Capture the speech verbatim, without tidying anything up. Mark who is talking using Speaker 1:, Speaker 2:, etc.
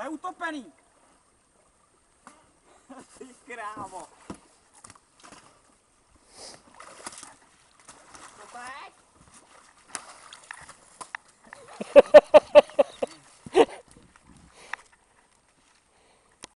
Speaker 1: To je utopený. Ty krávo. Co to je?